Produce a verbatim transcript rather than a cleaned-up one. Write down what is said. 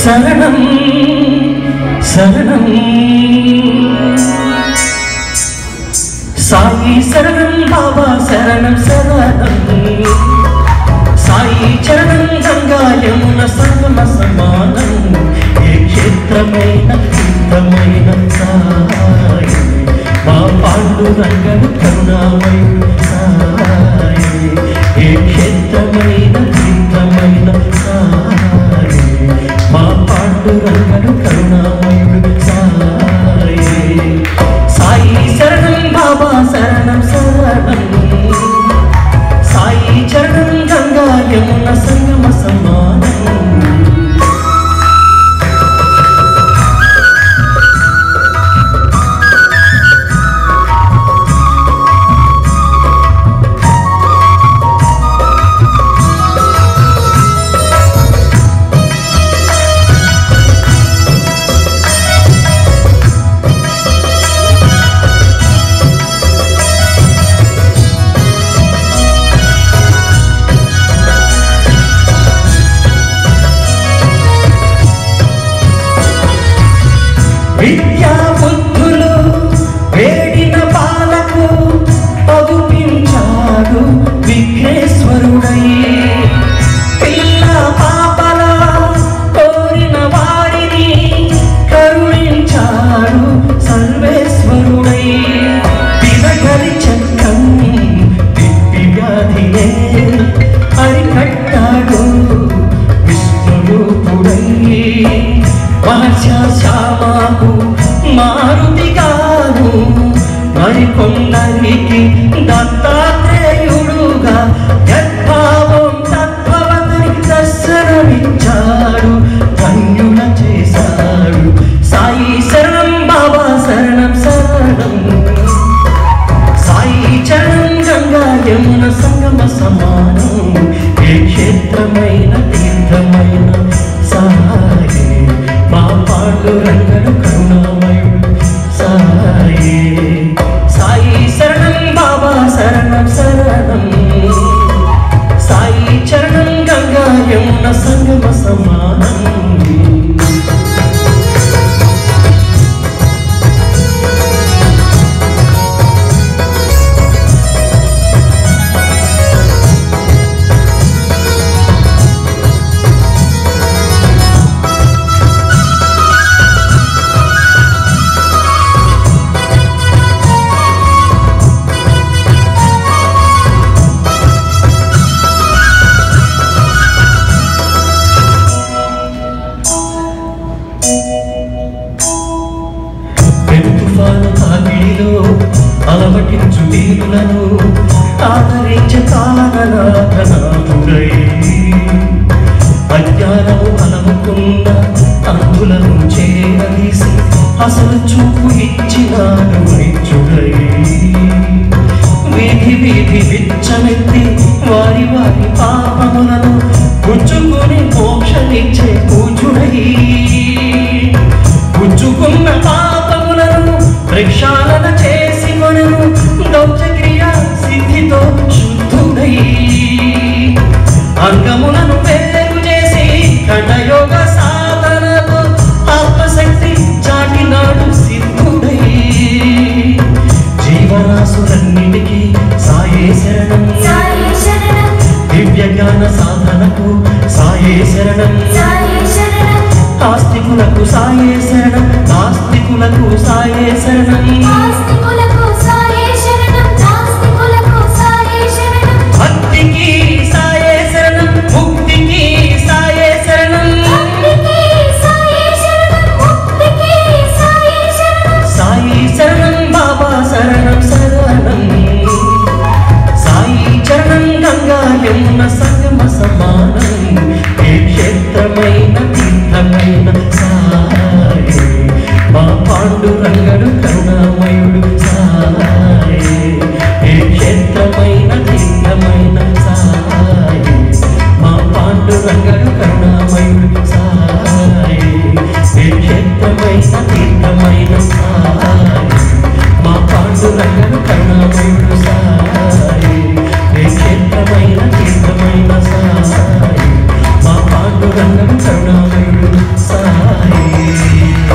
శరణం శరణం సాయి శరణం బాబా శరణం శరణం సాయి చరణం గంగా యమున సంగమ సమానం ఏ క్షేత్రమైన సిద్ధమైన సాయి మా పాండురంగను కరుణామయుడు సాయి ఏ క్షేత్రమైన సిద్ధమైన సాయి మా పాండురంగను కరుణామయుడు సాయి సాయి శరణం బాబా శరణం శరణం సాయి చరణం గంగా యమున సంగమ సమానం విద్యా బుద్ధులు వేడిన పాలకు పదుపించాడు విఘ్నేశ్వరుడై పిల్ల పాపల కోరిన వారిని కరుణించాడు సర్వేశ్వరుడై దినగరి చక్రం దివ్య వ్యాధినే అరికట్టాడు విష్ణురూపుడై మహర్షామాకు మారుతిగాను మరికొందరికి దత్తాత్రేయుడుగా యద్భావం తత్వవతని దర్శనమిచ్చాడు ధన్యుల చేశాడు సాయి శరణం బాబా శరణం శరణం సాయి చరణం గంగా యమున సంగమ సమానం ఏ క్షేత్రమైన తీర్థమైన సాయి మా పాండురంగను కరుణామయుడు సాయి సాయి శరణం బాబా శరణం శరణం సాయి చరణం గంగా యమున సంగమ సమానం అలవటించు దీనులను ఆదరించే కాలనాథనాథుడై అజ్ఞానము అలముకున్న అంగులను చేరదీసి అసలు చూపు ఇచ్చినాడు నిత్యుడై వీధి వీధి విచ్చమెత్తి వారి వారి పాపములను పుచ్చుకొని మోక్షనిచ్చే పూజుడై పుచ్చుకున్న పాపములను ప్రక్షాళన చేసి మనము దౌత్యక్రియ సిద్ధితో శుద్ధుడై అంగములను వేరు చేసి ఖండయోగ సాధనతో ఆత్మశక్తి చాటినాడు సిద్ధుడై జీవరాశులన్నిటికీ సాయే శరణం దివ్య జ్ఞాన సాధనకు సాయే శరణం ఆస్తికులకు సాయే శరణం నాస్తికులకు సాయే శరణం భక్తికి సాయే శరణం ముక్తికి సాయే శరణం సాయి శరణం బాబా శరణం శరణం సాయి చరణం గంగా యమున సంగమ సమానం ఏ క్షేత్రమైన తీర్థమైన సాయి మా పాండురంగడు కరుణామయుడు సాయి ఏ క్షేత్రమైన తీర్థమైన సాయి మా పాండురంగడు కరుణామయుడు సాయి ఏ క్షేత్రమైన తీర్థమైన సాయి మా పాండురంగడు కరుణామయుడు సాయి ఏ క్షేత్రమైన తీర్థమైన సాయి మా పాండు పాడుగండం కరుణామయుడు సాయి.